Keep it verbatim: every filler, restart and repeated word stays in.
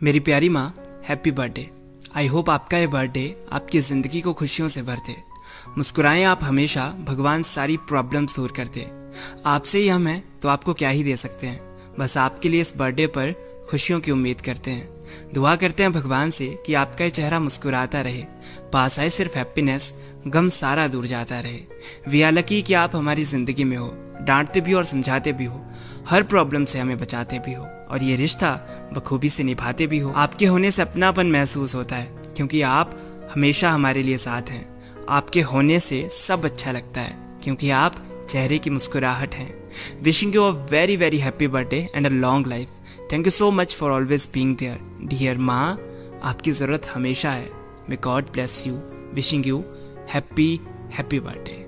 मेरी प्यारी माँ, हैप्पी बर्थडे। आई होप आपका ये बर्थडे आपकी ज़िंदगी को खुशियों से भर दे। मुस्कुराएं आप हमेशा, भगवान सारी प्रॉब्लम्स दूर कर दे। आपसे ही हम हैं तो आपको क्या ही दे सकते हैं। बस आपके लिए इस बर्थडे पर खुशियों की उम्मीद करते हैं। दुआ करते हैं भगवान से कि आपका ये चेहरा मुस्कुराता रहे, पास आए सिर्फ हैप्पीनेस, गम सारा दूर जाता रहे। वी आर लकी कि आप हमारी ज़िंदगी में हो, डांटते भी और समझाते भी हो, हर प्रॉब्लम से हमें बचाते भी हो और ये रिश्ता बखूबी से निभाते भी हो। आपके होने से अपनापन महसूस होता है क्योंकि आप हमेशा हमारे लिए साथ हैं। आपके होने से सब अच्छा लगता है क्योंकि आप चेहरे की मुस्कुराहट हैं। Wishing you a very very happy birthday and a long life. Thank you so much for always being there. Dear माँ, आपकी ज़रूरत हमेशा है। May God bless you. Wishing you happy happy birthday.